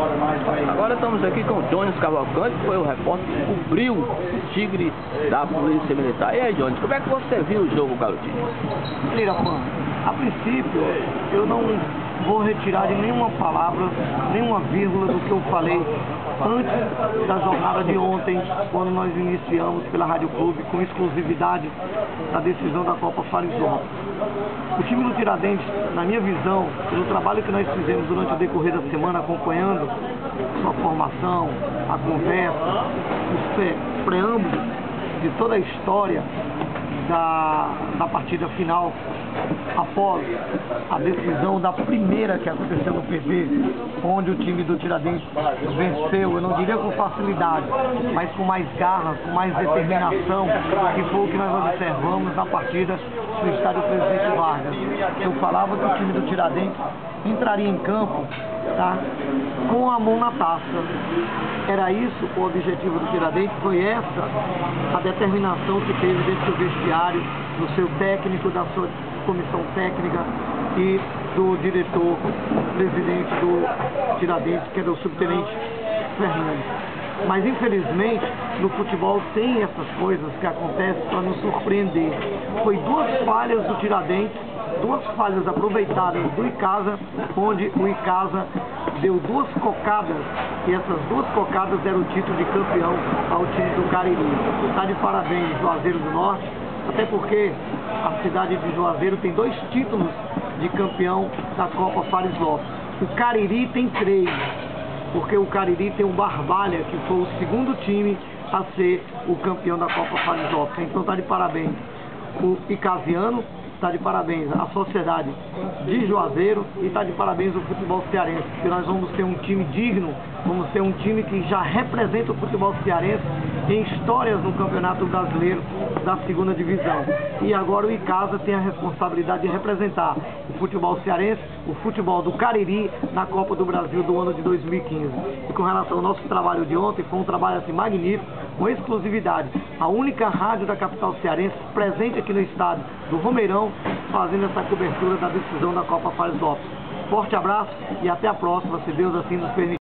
Agora estamos aqui com o Jones Cavalcante, que foi o repórter que cobriu o Tigre da Polícia Militar. E aí, Jones, como é que você viu o jogo, garotinho? Lirafan, a princípio eu não vou retirar de nenhuma palavra, nenhuma vírgula do que eu falei antes da jornada de ontem, quando nós iniciamos pela Rádio Clube com exclusividade da decisão da Copa Fares Lopes. O time do Tiradentes, na minha visão, pelo trabalho que nós fizemos durante o decorrer da semana, acompanhando sua formação, a conversa, os preâmbulos de toda a história da partida final, após a decisão da primeira que aconteceu no PV, onde o time do Tiradentes venceu, eu não diria com facilidade, mas com mais garra, com mais determinação, que foi o que nós observamos na partida no estádio Presidente Vargas. Eu falava que o time do Tiradentes entraria em campo, tá, com a mão na taça. Era isso o objetivo do Tiradentes, foi essa a determinação que teve dentro do vestiário, do seu técnico, da sua comissão técnica e do diretor, presidente do Tiradentes, que era o subtenente Fernando. Mas infelizmente no futebol tem essas coisas que acontecem para nos surpreender. Foi duas falhas do Tiradentes, duas falhas aproveitadas do Icasa, onde o Icasa deu duas cocadas, e essas duas cocadas deram o título de campeão ao time do Cariri. Está de parabéns, Juazeiro do Norte, até porque a cidade de Juazeiro tem 2 títulos de campeão da Copa Fares Lopes. O Cariri tem 3, porque o Cariri tem o Barbalha, que foi o segundo time a ser o campeão da Copa Fares Lopes. Então está de parabéns o Icasiano, está de parabéns a sociedade de Juazeiro e está de parabéns o futebol cearense, porque nós vamos ter um time digno, vamos ter um time que já representa o futebol cearense em histórias no Campeonato Brasileiro da 2ª Divisão. E agora o Icasa tem a responsabilidade de representar o futebol cearense, o futebol do Cariri na Copa do Brasil do ano de 2015. E com relação ao nosso trabalho de ontem, foi um trabalho assim magnífico, com exclusividade. A única rádio da capital cearense presente aqui no estádio do Romeirão, fazendo essa cobertura da decisão da Copa Fares Lopes. Forte abraço e até a próxima, se Deus assim nos permitir.